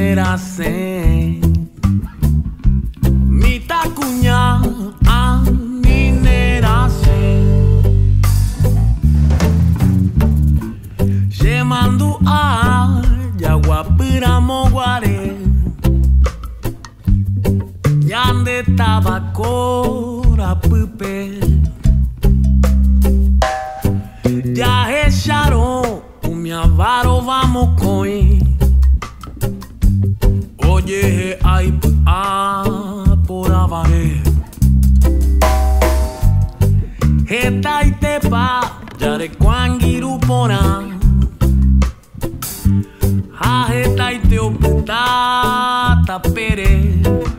nerase mitakunya ani nerase Shemandu a yaguapira moguare Yande tabacora pupe Ya echaron mi avaro vamos coi Oye ay por avare Heta itepa yare kwangiru pona Ha heta ite opeta tapere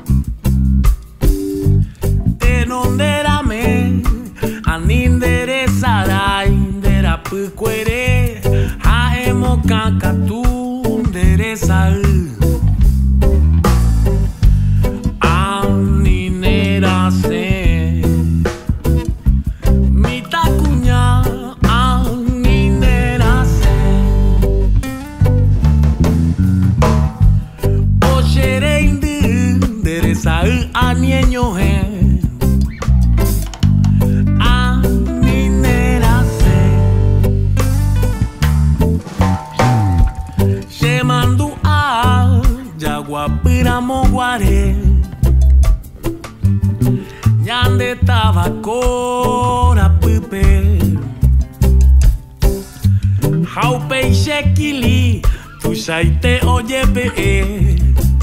Enonderame aninderezarai ndera pukwere ha emo kakatu ndereza aninderase mitakunya aninderase oshere ndereza anieño he Guapira moguare Yande tabacora pupe Haupe shekili Tu shaite oye pe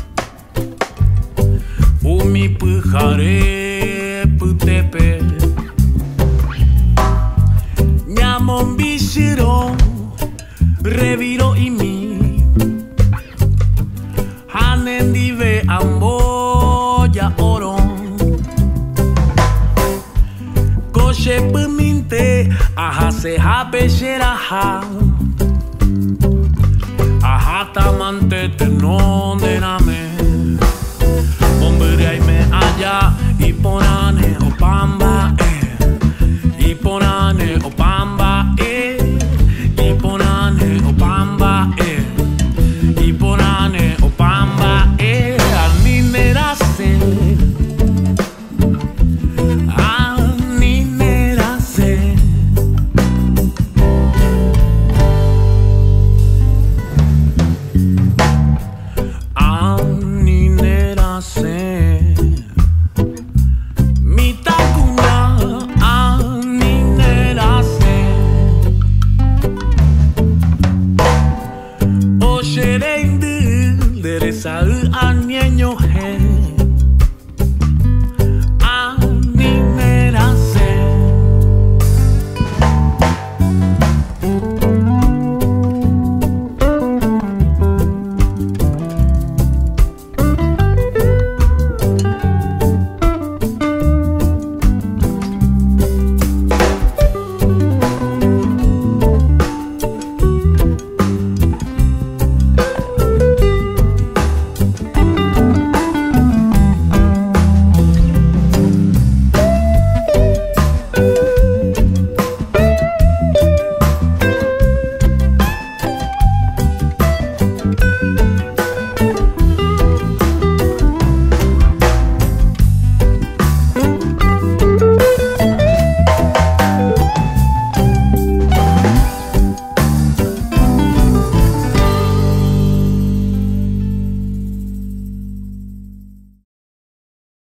Umi pujare putepe Nyamon bishiro Reviro y mi Hanendive amboya oro Koshe puminte Aja se jape sheraha Aja tamante te no dename Hombre ay me allá Y ponane opamba Y ponane opamba Y ponane opamba Y ponane opamba aninderase aninderase aninderase mitakunya aninderase oshere ndereza anieño